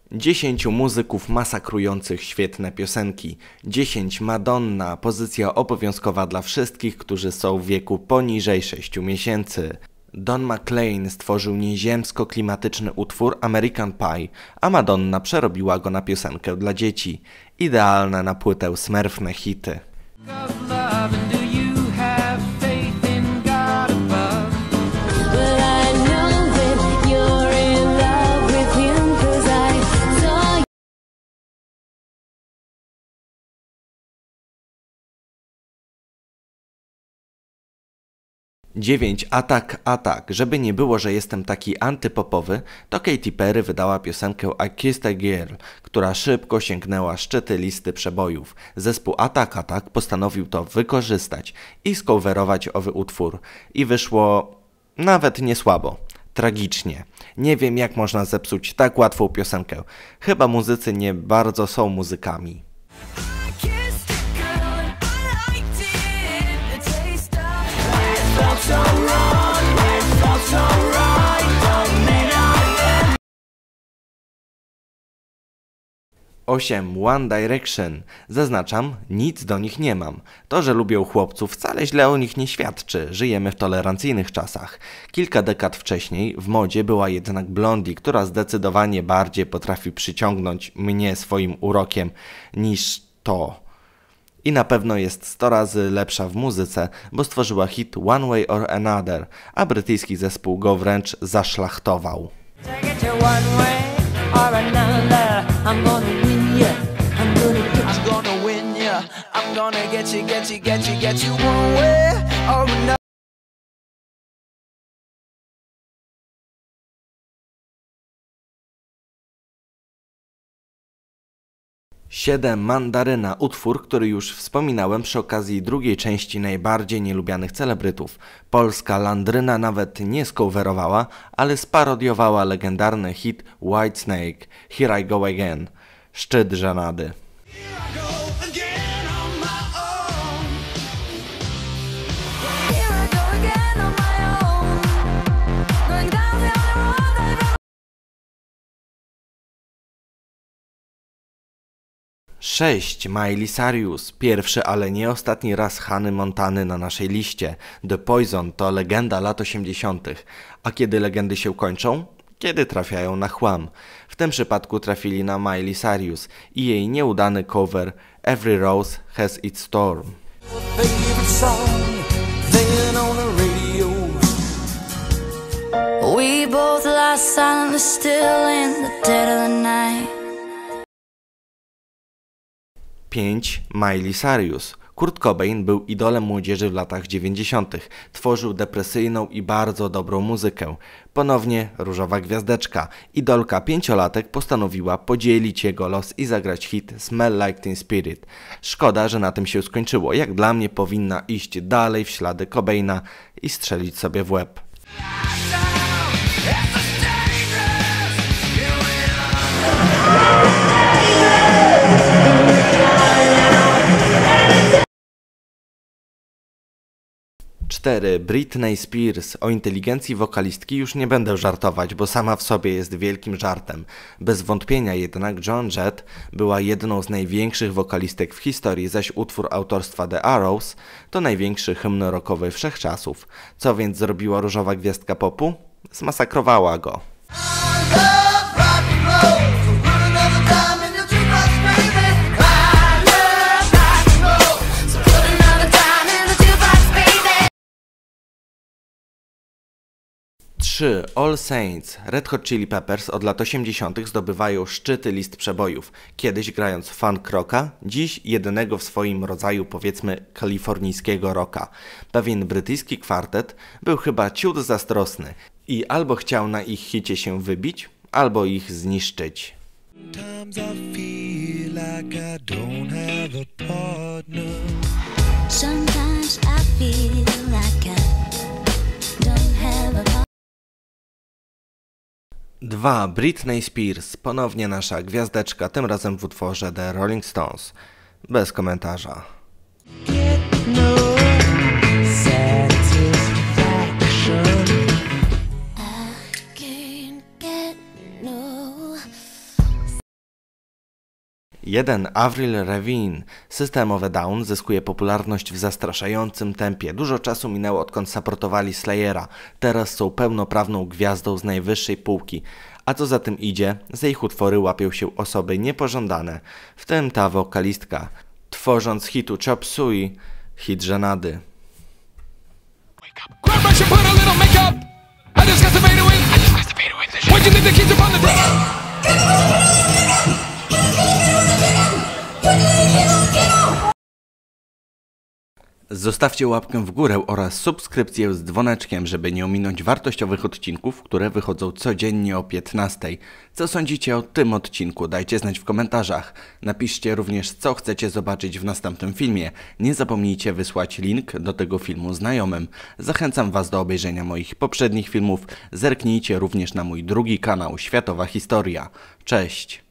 10 muzyków masakrujących świetne piosenki. 10 Madonna, pozycja obowiązkowa dla wszystkich, którzy są w wieku poniżej 6 miesięcy. Don McLean stworzył nieziemsko-klimatyczny utwór American Pie, a Madonna przerobiła go na piosenkę dla dzieci. Idealne na płytę smurfne hity. Dziewięć Atak. Żeby nie było, że jestem taki antypopowy, to Katy Perry wydała piosenkę I Kissed a Girl, która szybko sięgnęła szczyty listy przebojów. Zespół Atak postanowił to wykorzystać i skowerować owy utwór. I wyszło nawet nie słabo. Tragicznie. Nie wiem, jak można zepsuć tak łatwą piosenkę. Chyba muzycy nie bardzo są muzykami. Osiem One Direction. Zaznaczam, nic do nich nie mam. To, że lubią chłopców, wcale źle o nich nie świadczy. Żyjemy w tolerancyjnych czasach. Kilka dekad wcześniej w modzie była jednak Blondie, która zdecydowanie bardziej potrafi przyciągnąć mnie swoim urokiem niż to. I na pewno jest 100 razy lepsza w muzyce, bo stworzyła hit One Way or Another, a brytyjski zespół go wręcz zaszlachtował. Siedem Mandaryna, utwór, który już wspominałem przy okazji drugiej części najbardziej nielubianych celebrytów. Polska Landryna nawet nie skowerowała, ale sparodiowała legendarny hit Whitesnake, Here I Go Again. Szczyt żenady. Sześć Miley Cyrus, pierwszy, ale nie ostatni raz Hany Montany na naszej liście. The Poison to legenda lat 80. A kiedy legendy się kończą? Kiedy trafiają na chłam. W tym przypadku trafili na Miley Cyrus i jej nieudany cover Every Rose Has Its Storm. We both lie silently still in the dead of the night. 5. Miley Cyrus. Kurt Cobain był idolem młodzieży w latach 90. Tworzył depresyjną i bardzo dobrą muzykę. Ponownie Różowa Gwiazdeczka. Idolka 5-latek postanowiła podzielić jego los i zagrać hit Smell Like Teen Spirit. Szkoda, że na tym się skończyło. Jak dla mnie powinna iść dalej w ślady Cobaina i strzelić sobie w łeb. 4. Britney Spears. O inteligencji wokalistki już nie będę żartować, bo sama w sobie jest wielkim żartem. Bez wątpienia jednak Joan Jett była jedną z największych wokalistek w historii, zaś utwór autorstwa The Arrows to największy hymn rockowy wszechczasów. Co więc zrobiła Różowa Gwiazdka popu? Zmasakrowała go. All Saints. Red Hot Chili Peppers od lat 80. zdobywają szczyty list przebojów. Kiedyś grając funk rocka, dziś jedynego w swoim rodzaju, powiedzmy, kalifornijskiego rocka. Pewien brytyjski kwartet był chyba ciut zazdrosny i albo chciał na ich hicie się wybić, albo ich zniszczyć. Sometimes I feel like I 2. Britney Spears. Ponownie nasza gwiazdeczka, tym razem w utworze The Rolling Stones. Bez komentarza. 1. Avril Lavigne. Systemowe Down zyskuje popularność w zastraszającym tempie. Dużo czasu minęło, odkąd supportowali Slayera. Teraz są pełnoprawną gwiazdą z najwyższej półki. A co za tym idzie, za ich utwory łapią się osoby niepożądane, w tym ta wokalistka, tworząc hitu Chop Suey, hit żenady. Zostawcie łapkę w górę oraz subskrypcję z dzwoneczkiem, żeby nie ominąć wartościowych odcinków, które wychodzą codziennie o 15. Co sądzicie o tym odcinku? Dajcie znać w komentarzach. Napiszcie również, co chcecie zobaczyć w następnym filmie. Nie zapomnijcie wysłać link do tego filmu znajomym. Zachęcam Was do obejrzenia moich poprzednich filmów. Zerknijcie również na mój drugi kanał Światowa Historia. Cześć!